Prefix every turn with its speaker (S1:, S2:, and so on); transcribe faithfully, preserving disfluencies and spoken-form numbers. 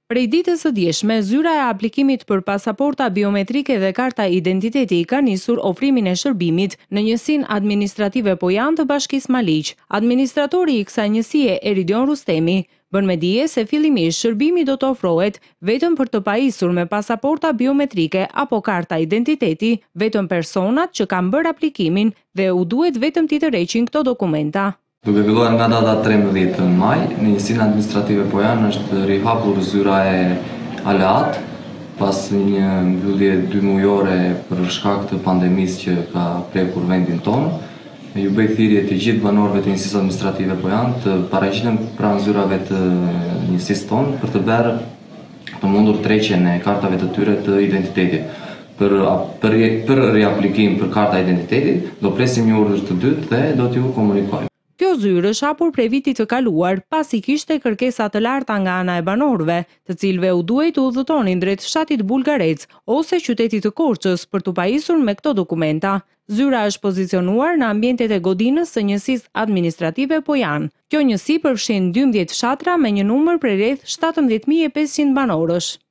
S1: Prej ditës së dieshme, zyra e aplikimit për pasaporta biometrike dhe karta identiteti ka nisur ofrimin e shërbimit në njësinë administrative Pojan të Bashkisë Maliq. Administratori i kësaj njësie, Eridion Rustemi, bën me dije se fillimisht shërbimi do të ofrohet vetëm për të pajisur me pasaporta biometrike apo karta identiteti vetëm personat që kanë bërë aplikimin dhe u duhet vetëm t'i tërheqin këto dokumenta.
S2: Duke filluar nga data trembëdhjetë maj, në njësinë administrative Pojan është rihapur zyra e aleat pas një mbyllje dy mujore për shkak të pandemisë që ka prekur vendin tonë. Ju bëj thirrje të gjithë banorëve të njësisë administrative Pojan të paraqiten pranë zyrave të njësisë tonë për të bërë të mundur tërheqjen e kartave të tyre të identitetit. Për, për, për riaplikim për karta identitetit, do presim një urdhër të dytë dhe do t'ju komunikojmë.
S1: Kjo zyrë është hapur prej vitit të kaluar, pasi kishte kërkesa të larta nga ana e banorëve, të cilëve u duhej të udhëtonin drejt fshatit Bullgarec ose qytetit të Korçës për të pajisur me këto dokumenta. Zyra është pozicionuar në ambientet e godinës së njësisë administrative Pojan. Kjo njësi përfshin dymbëdhjetë fshatra me një numër prej rreth shtatëmbëdhjetë mijë e pesëqind banorësh.